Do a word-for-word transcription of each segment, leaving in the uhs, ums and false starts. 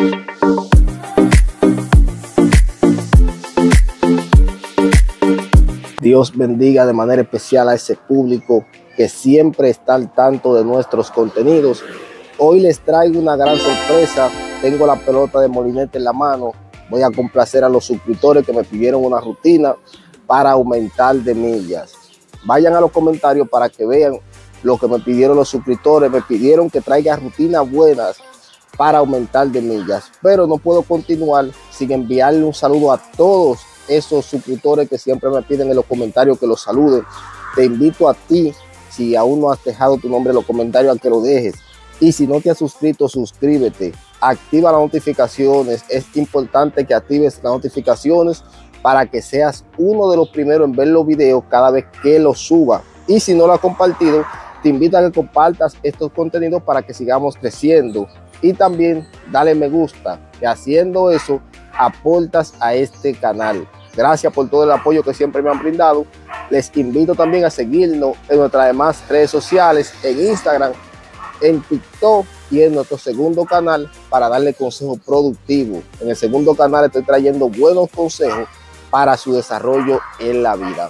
Dios bendiga de manera especial a ese público que siempre está al tanto de nuestros contenidos. Hoy les traigo una gran sorpresa. Tengo la pelota de molinete en la mano. Voy a complacer a los suscriptores que me pidieron una rutina para aumentar de millas. Vayan a los comentarios para que vean lo que me pidieron los suscriptores. Me pidieron que traiga rutinas buenas para aumentar de millas, pero no puedo continuar sin enviarle un saludo a todos esos suscriptores que siempre me piden en los comentarios que los saluden. Te invito a ti, si aún no has dejado tu nombre en los comentarios, a que lo dejes. Y si no te has suscrito, suscríbete, activa las notificaciones. Es importante que actives las notificaciones para que seas uno de los primeros en ver los videos cada vez que los suba. Y si no lo has compartido, te invito a que compartas estos contenidos para que sigamos creciendo. Y también dale me gusta, que haciendo eso aportas a este canal. Gracias por todo el apoyo que siempre me han brindado. Les invito también a seguirnos en nuestras demás redes sociales, en Instagram, en TikTok y en nuestro segundo canal para darle consejos productivos. En el segundo canal estoy trayendo buenos consejos para su desarrollo en la vida.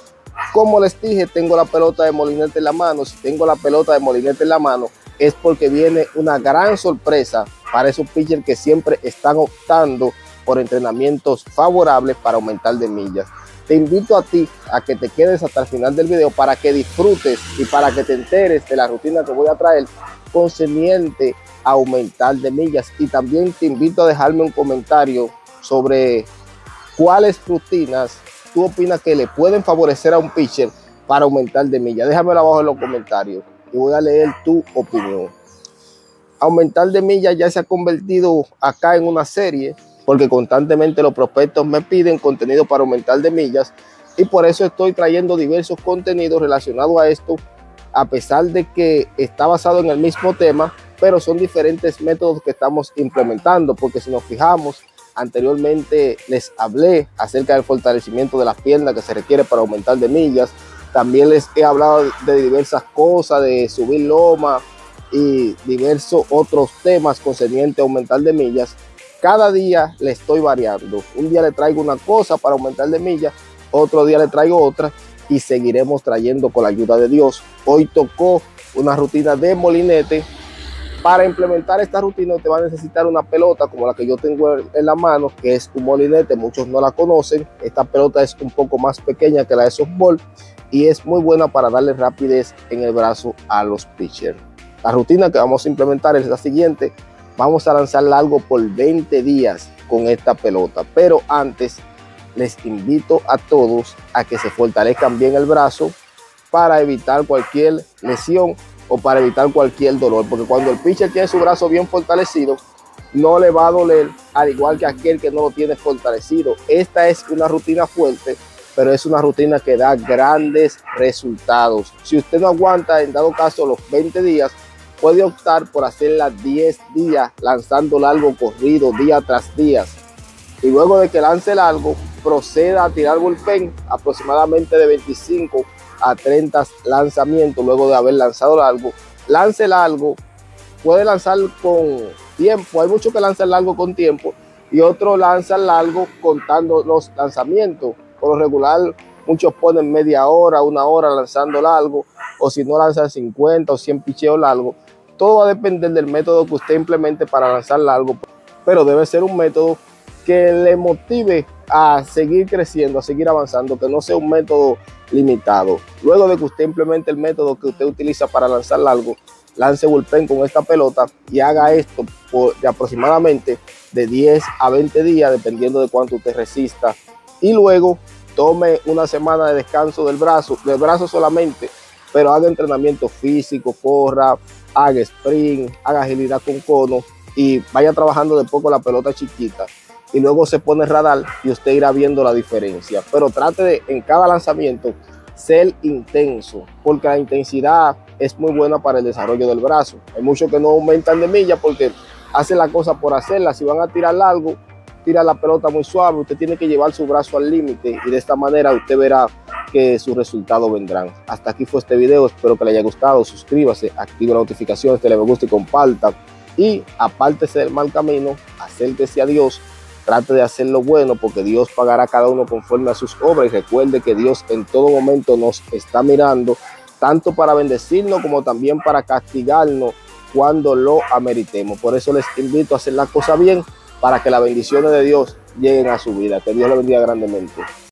Como les dije, tengo la pelota de molinete en la mano. Si tengo la pelota de molinete en la mano es porque viene una gran sorpresa para esos pitchers que siempre están optando por entrenamientos favorables para aumentar de millas. Te invito a ti a que te quedes hasta el final del video para que disfrutes y para que te enteres de la rutina que voy a traer concerniente a aumentar de millas. Y también te invito a dejarme un comentario sobre cuáles rutinas tú opinas que le pueden favorecer a un pitcher para aumentar de millas. Déjamelo abajo en los comentarios y voy a leer tu opinión. Aumentar de millas ya se ha convertido acá en una serie, porque constantemente los prospectos me piden contenido para aumentar de millas, y por eso estoy trayendo diversos contenidos relacionados a esto, a pesar de que está basado en el mismo tema, pero son diferentes métodos que estamos implementando. Porque si nos fijamos, anteriormente les hablé acerca del fortalecimiento de las piernas que se requiere para aumentar de millas. También les he hablado de diversas cosas, de subir loma y diversos otros temas concernientes a aumentar de millas. Cada día le estoy variando. Un día le traigo una cosa para aumentar de millas, otro día le traigo otra, y seguiremos trayendo con la ayuda de Dios. Hoy tocó una rutina de molinete. Para implementar esta rutina te va a necesitar una pelota como la que yo tengo en la mano, que es un molinete. Muchos no la conocen. Esta pelota es un poco más pequeña que la de softball y es muy buena para darle rapidez en el brazo a los pitchers. La rutina que vamos a implementar es la siguiente. Vamos a lanzar largo por veinte días con esta pelota, pero antes les invito a todos a que se fortalezcan bien el brazo para evitar cualquier lesión o para evitar cualquier dolor, porque cuando el pitcher tiene su brazo bien fortalecido, no le va a doler, al igual que aquel que no lo tiene fortalecido. Esta es una rutina fuerte, pero es una rutina que da grandes resultados. Si usted no aguanta, en dado caso, los veinte días, puede optar por hacerla diez días, lanzando largo corrido día tras día. Y luego de que lance largo, proceda a tirar bullpen aproximadamente de veinticinco a treinta lanzamientos. Luego de haber lanzado largo, lance largo, puede lanzar con tiempo. Hay muchos que lanzan largo con tiempo y otros lanzan largo contando los lanzamientos. Por lo regular, muchos ponen media hora, una hora lanzando largo, o si no lanzan cincuenta o cien picheos largos. Todo va a depender del método que usted implemente para lanzar largo, pero debe ser un método que le motive a seguir creciendo, a seguir avanzando, que no sea un método limitado. Luego de que usted implemente el método que usted utiliza para lanzar largo, lance bullpen con esta pelota y haga esto por de aproximadamente de diez a veinte días, dependiendo de cuánto usted resista. Y luego tome una semana de descanso del brazo, del brazo solamente, pero haga entrenamiento físico, corra, haga sprint, haga agilidad con cono y vaya trabajando de poco la pelota chiquita. Y luego se pone radar y usted irá viendo la diferencia. Pero trate de, en cada lanzamiento, ser intenso, porque la intensidad es muy buena para el desarrollo del brazo. Hay muchos que no aumentan de millas porque hacen la cosa por hacerla. Si van a tirar largo, tira la pelota muy suave. Usted tiene que llevar su brazo al límite y de esta manera usted verá que sus resultados vendrán. Hasta aquí fue este video. Espero que le haya gustado. Suscríbase, active las notificaciones, dale me gusta y comparta. Y apártese del mal camino. Hasta acérquese a Dios, trate de hacer lo bueno, porque Dios pagará a cada uno conforme a sus obras. Y recuerde que Dios en todo momento nos está mirando, tanto para bendecirnos como también para castigarnos cuando lo ameritemos. Por eso les invito a hacer las cosas bien, para que las bendiciones de Dios lleguen a su vida. Que Dios le bendiga grandemente.